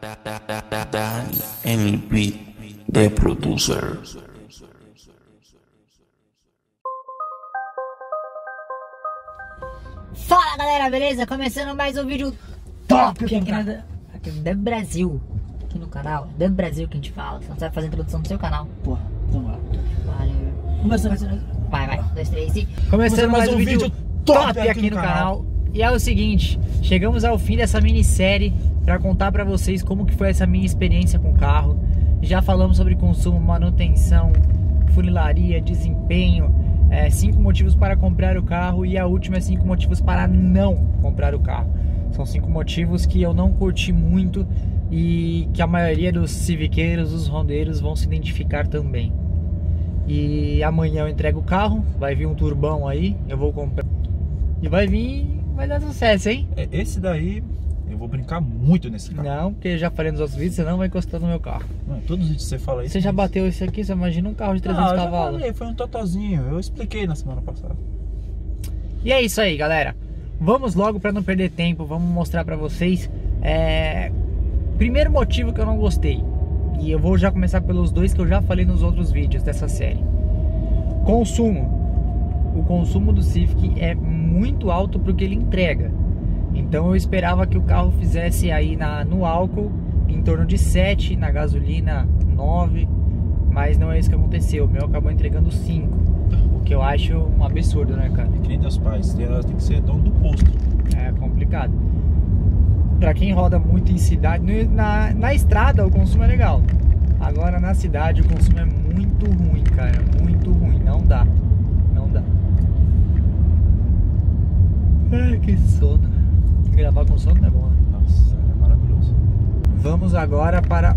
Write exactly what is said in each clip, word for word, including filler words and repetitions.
M P The Producer. Fala galera, beleza? Começando mais um vídeo top aqui, aqui, na, aqui no The Brasil. Aqui no canal The Brasil que a gente fala. Você não sabe fazer a introdução do seu canal. Porra, vamos lá. Valeu. Começando, Vai, vai, um, dois, três e... Começando mais um vídeo top aqui no canal. E é o seguinte, chegamos ao fim dessa minissérie para contar para vocês como que foi essa minha experiência com o carro. Já falamos sobre consumo, manutenção, funilaria, desempenho, é, cinco motivos para comprar o carro, e a última é cinco motivos para não comprar o carro. São cinco motivos que eu não curti muito e que a maioria dos civiqueiros, dos rondeiros vão se identificar também. E amanhã eu entrego o carro, vai vir um turbão aí, eu vou comprar e vai vir, vai dar sucesso, hein? É, esse daí eu vou brincar muito nesse carro. Não, porque eu já falei nos outros vídeos, você não vai encostar no meu carro. Não, todos os vídeos você fala isso. Você já bateu esse aqui, você imagina um carro de trezentos ah, cavalos. Falei, foi um totozinho, eu expliquei na semana passada. E é isso aí, galera. Vamos logo para não perder tempo, vamos mostrar para vocês. É... Primeiro motivo que eu não gostei, e eu vou já começar pelos dois que eu já falei nos outros vídeos dessa série. Consumo. O consumo do Civic é muito alto para o que ele entrega. Então eu esperava que o carro fizesse aí na, no álcool em torno de sete, na gasolina nove, mas não é isso que aconteceu. O meu acabou entregando cinco, o que eu acho um absurdo, né, cara? Que nem teus pais, tem, tem que ser dono do posto. É complicado. Pra quem roda muito em cidade, na, na estrada o consumo é legal. Agora na cidade o consumo é muito ruim, cara, muito ruim, não dá, não dá. Ai, que sono. Gravar com sono não é bom, né? Nossa, é maravilhoso. Vamos agora para...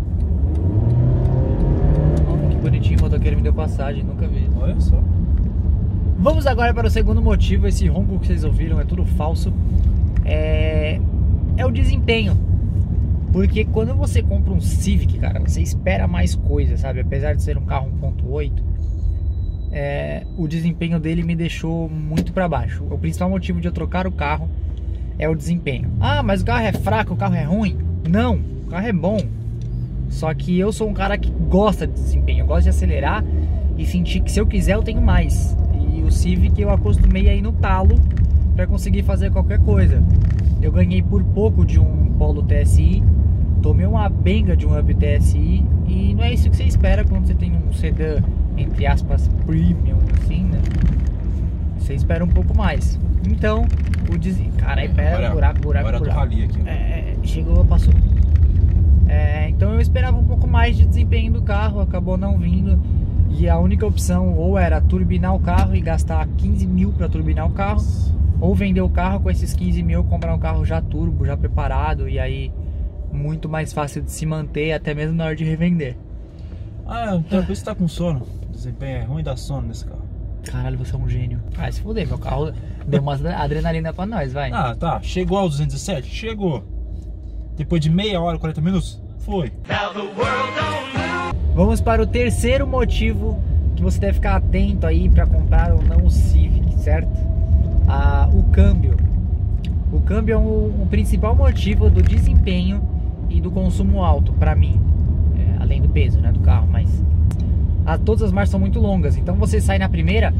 Oh, que bonitinho, o motoqueiro me deu passagem, nunca vi. Olha só. Vamos agora para o segundo motivo. Esse ronco que vocês ouviram é tudo falso. É, é o desempenho. Porque quando você compra um Civic, cara, você espera mais coisa, sabe? Apesar de ser um carro um ponto oito, é... o desempenho dele me deixou muito para baixo. O principal motivo de eu trocar o carro é o desempenho. Ah, mas o carro é fraco, o carro é ruim? Não, o carro é bom. Só que eu sou um cara que gosta de desempenho. Eu gosto de acelerar e sentir que se eu quiser eu tenho mais. E o Civic eu acostumei aí no talo para conseguir fazer qualquer coisa. Eu ganhei por pouco de um Polo T S I, tomei uma benga de um Up T S I, e não é isso que você espera quando você tem um sedã, entre aspas, premium, assim, né? Você espera um pouco mais. Então, o des... Caralho, pera, Olha, buraco, buraco, agora buraco. rali aqui. É, chegou, passou. É, então eu esperava um pouco mais de desempenho do carro, acabou não vindo. E a única opção ou era turbinar o carro e gastar quinze mil para turbinar o carro, ou vender o carro com esses quinze mil, comprar um carro já turbo, já preparado, e aí muito mais fácil de se manter, até mesmo na hora de revender. Ah, então por isso você tá com sono. O desempenho é ruim, dá sono nesse carro. Caralho, você é um gênio. Ah, se fuder, meu carro deu uma adrenalina pra nós, vai. Ah, tá. Chegou ao duzentos e sete? Chegou. Depois de meia hora, quarenta minutos? Foi. Vamos para o terceiro motivo que você deve ficar atento aí para comprar ou não o Civic, certo? Ah, o câmbio. O câmbio é o, o principal motivo do desempenho e do consumo alto para mim, é, além do peso, né, do carro, mas ah, todas as marchas são muito longas, então você sai na primeira,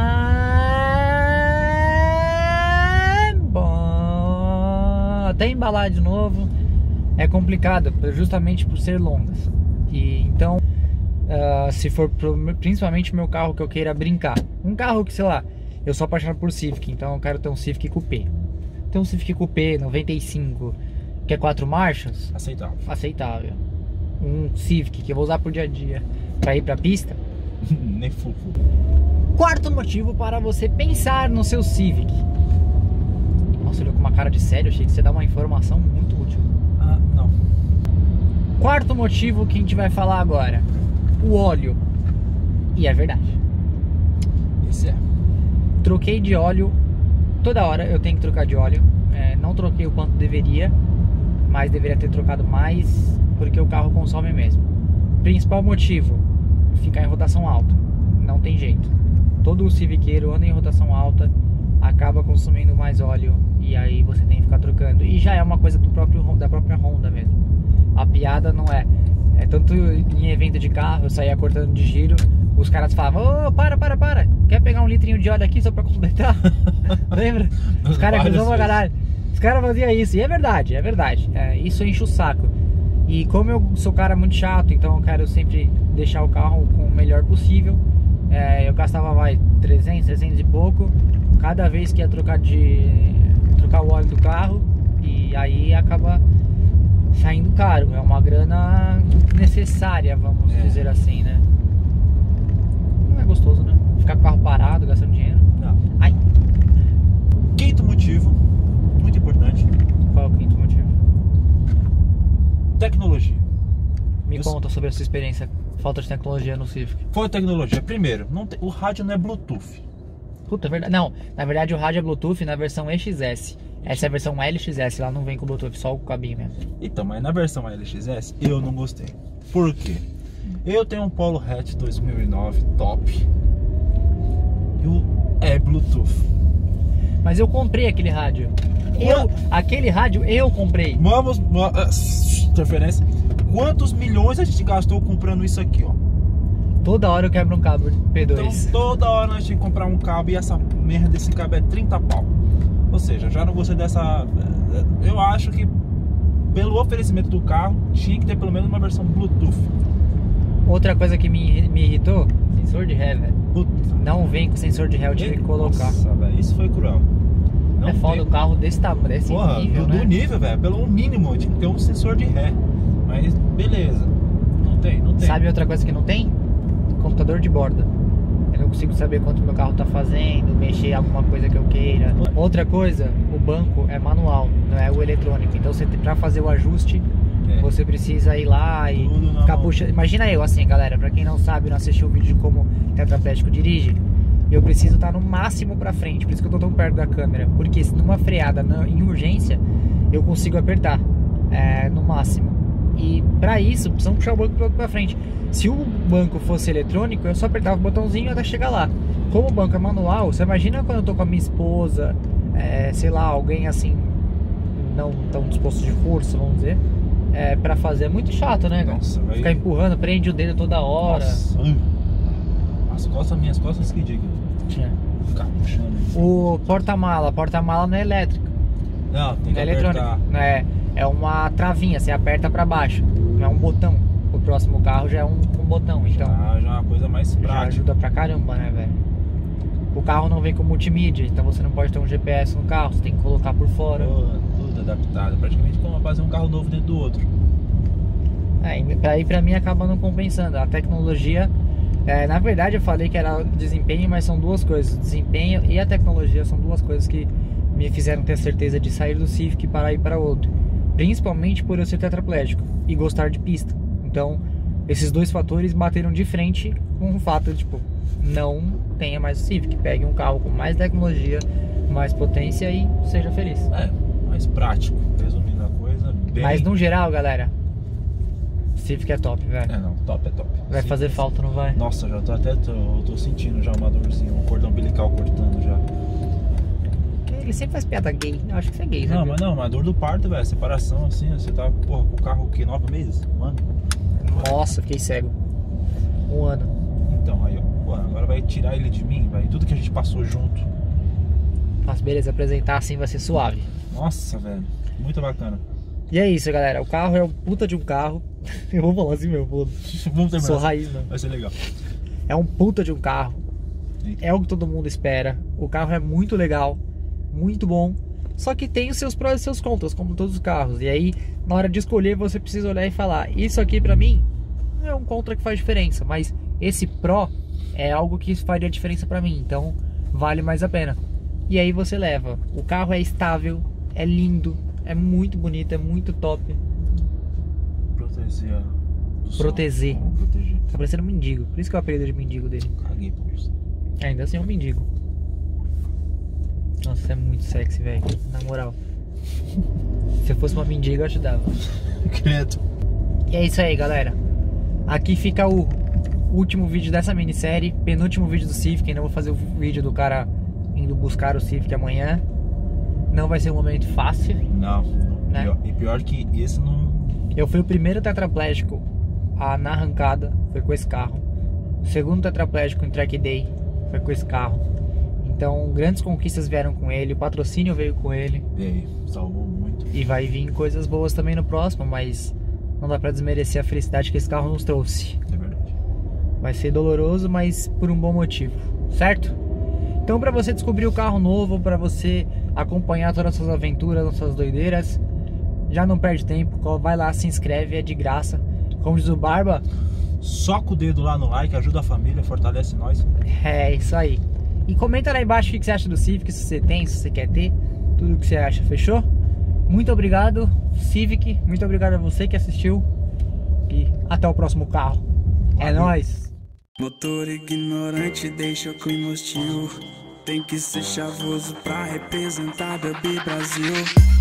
até embalar de novo é complicado, justamente por ser longas. E então, uh, se for pro, principalmente meu carro que eu queira brincar, um carro que, sei lá, eu sou apaixonado por Civic, então eu quero ter um Civic Coupé. Tem um Civic Coupé noventa e cinco, que é quatro marchas, Aceitável. aceitável. Um Civic que eu vou usar por dia a dia para ir pra pista. Nem fofo. Quarto motivo para você pensar no seu Civic. Nossa, olhou com uma cara de sério, achei que você dá uma informação muito útil. Ah, não. Quarto motivo que a gente vai falar agora: o óleo. E é verdade. Esse é. Troquei de óleo. Toda hora eu tenho que trocar de óleo. É, não troquei o quanto deveria, mas deveria ter trocado mais, porque o carro consome mesmo. Principal motivo: ficar em rotação alta. Não tem jeito. Todo o civiqueiro anda em rotação alta, acaba consumindo mais óleo, e aí você tem que ficar trocando. E já é uma coisa do próprio, da própria Honda mesmo. piada não é. É tanto em evento de carro, eu saía cortando de giro, os caras falavam, ô, para, para, para, quer pegar um litrinho de óleo aqui só pra completar? Lembra? Os caras acusavam pra caralho. Os caras faziam isso, e é verdade, é verdade. É, isso enche o saco. E como eu sou cara muito chato, então eu quero sempre deixar o carro com o melhor possível. É, eu gastava, vai, trezentos, trezentos e pouco cada vez que ia trocar de trocar o óleo do carro, e aí acaba saindo caro. É uma grana necessária, vamos É. dizer assim, né? Não é gostoso, né? Ficar com o carro parado, gastando dinheiro. Não. Ai, Quinto motivo, muito importante, qual é o quinto motivo? tecnologia. Me Eu- conta sobre a sua experiência, falta de tecnologia no Civic. Qual é a tecnologia? Primeiro, não tem- o rádio não é Bluetooth. Puta, é verdade. Não, na verdade o rádio é Bluetooth na versão E X S. Essa é a versão L X S, lá não vem com Bluetooth, só o cabinho mesmo. Então, mas na versão L X S eu não gostei. Por quê? Eu tenho um Polo Hatch dois mil e nove top e o é Bluetooth. Mas eu comprei aquele rádio. Eu, aquele rádio eu comprei. Vamos, va- ah, interferência. Quantos milhões a gente gastou comprando isso aqui, ó? Toda hora eu quebro um cabo de P Então dois. toda hora nós tínhamos que comprar um cabo e essa merda desse cabo é trinta pau. Ou seja, já não gostei dessa. Eu acho que pelo oferecimento do carro tinha que ter pelo menos uma versão Bluetooth. Outra coisa que me, me irritou, sensor de ré, velho. Puta. Não vem com sensor de ré, eu tive que colocar. Nossa, velho, isso foi cruel. Não É foda tem. o carro desse tamanho, desse Porra, nível, do, né? do nível, velho, pelo mínimo tinha que ter um sensor de ré. Mas beleza. Não tem, não tem. Sabe outra coisa que não tem? Computador de borda. Eu não consigo saber quanto meu carro tá fazendo, mexer em alguma coisa que eu queira. Outra coisa, o banco é manual, não é o eletrônico. Então você tem- pra fazer o ajuste, É. você precisa ir lá e Tudo na ficar mão. puxando. Imagina eu assim, galera, pra quem não sabe, não assistiu o vídeo de como tetraplégico dirige, eu preciso estar no máximo pra frente, por isso que eu tô tão perto da câmera. Porque se numa freada na- em urgência, eu consigo apertar é, no máximo. E pra isso, precisamos puxar o banco pra, pra frente. Se o banco fosse eletrônico, eu só apertava o botãozinho até chegar lá. Como o banco é manual, você imagina quando eu tô com a minha esposa, é, sei lá, alguém assim, não tão disposto de força, vamos dizer, é, pra fazer. É muito chato, né, cara? Nossa, velho. Ficar empurrando, prende o dedo toda hora. Nossa. Hum. As costas, minhas costas que digam. Tinha. Ficar puxando. O porta-mala, porta-mala não é elétrico, Não, tem não que é apertar. eletrônico. Não é, é uma travinha, você aperta pra baixo, não é um botão. O próximo carro já é um, um botão, então Já, já é uma coisa mais já prática. ajuda pra caramba, né, velho? O carro não vem com multimídia, então você não pode ter um G P S no carro, você tem que colocar por fora. Tudo, tudo adaptado. Praticamente como fazer um carro novo dentro do outro. É, e pra, aí pra mim acaba não compensando. A tecnologia, é, na verdade eu falei que era desempenho, mas são duas coisas. O desempenho e a tecnologia são duas coisas que me fizeram ter a certeza de sair do Civic para ir para outro. Principalmente por eu ser tetraplégico e gostar de pista. Então, esses dois fatores bateram de frente com o fato de, tipo, não tenha mais o Civic. Pegue um carro com mais tecnologia, mais potência e seja feliz. É, mais prático. Resumindo a coisa, bem... Mas no geral, galera, Civic é top, velho. É, não, top é top. Vai Sim. fazer falta, não vai? Nossa, já tô até tô, tô sentindo já uma dorzinha, um cordão umbilical cortando já. Ele sempre faz piada gay. Eu acho que isso é gay, Não, sabe? mas não, mas a dor do parto, velho, separação assim, você tá, porra, com o carro o quê? Nove meses? Um ano? Nossa, fiquei cego. Um ano. Então, aí, ó, porra, agora vai tirar ele de mim, velho, tudo que a gente passou junto. Mas beleza, apresentar assim vai ser suave. Nossa, velho, muito bacana. E é isso, galera. O carro é um puta de um carro. Eu vou falar assim, meu, foda. Vamos terminar. Sou raiz, mano. Vai ser legal. É um puta de um carro. Sim. É o que todo mundo espera. O carro é muito legal, muito bom. Só que tem os seus prós e seus contras, como todos os carros. E aí, na hora de escolher, você precisa olhar e falar: isso aqui pra mim não é um contra que faz diferença, mas esse pró é algo que faria diferença pra mim. Então, vale mais a pena. E aí você leva. O carro é estável, é lindo, é muito bonito, é muito top. Proteger. Do sol. Proteger. Proteger. Tá parecendo um mendigo. Por isso que eu apelido de mendigo dele. Caguei por isso. Ainda assim é um mendigo. Nossa, é muito sexy, velho. Na moral. Se eu fosse uma mendiga, eu te dava. Credo. E é isso aí, galera. Aqui fica o último vídeo dessa minissérie. Penúltimo vídeo do Civic. Ainda vou fazer o vídeo do cara indo buscar o Civic amanhã. Não vai ser um momento fácil. Não, Né? pior, e pior que esse não, Eu fui o primeiro tetraplégico a, na arrancada, foi com esse carro. O segundo tetraplégico em track day foi com esse carro. Então, grandes conquistas vieram com ele, o patrocínio veio com ele. E aí, salvou muito. E vai vir coisas boas também no próximo, mas não dá pra desmerecer a felicidade que esse carro nos trouxe. É verdade. Vai ser doloroso, mas por um bom motivo, certo? Então, pra você descobrir o carro novo, pra você acompanhar todas as suas aventuras, as suas doideiras, já não perde tempo, vai lá, se inscreve, é de graça. Como diz o Barba, soca o dedo lá no like, ajuda a família, fortalece nós. É isso aí. E comenta lá embaixo o que você acha do Civic, se você tem, se você quer ter, tudo o que você acha, fechou? Muito obrigado, Civic, muito obrigado a você que assistiu e até o próximo carro. É nóis! Motor ignorante deixa o clima hostil. Tem que ser chavoso pra representar Derby Brasil.